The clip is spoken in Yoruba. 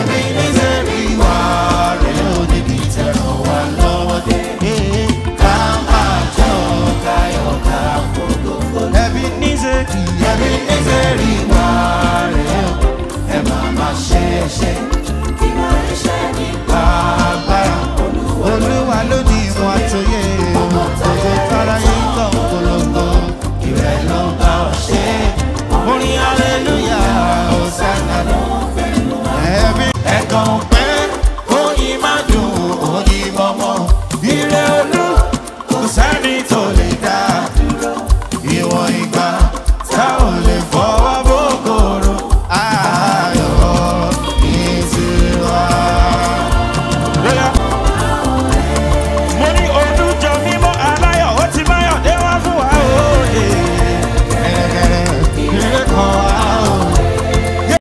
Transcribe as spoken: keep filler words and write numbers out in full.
Ebenezer ìwà rẹ̀ ò níbi tẹ̀ràn wá lọ́wọ́ dé. Ká máa jó káyọ̀ ká fògo. Ebenezer Ebenezer ìwà rẹ̀ ò ẹ máa máa ṣe é ṣe. Ìwà ẹ̀ṣẹ̀ nípa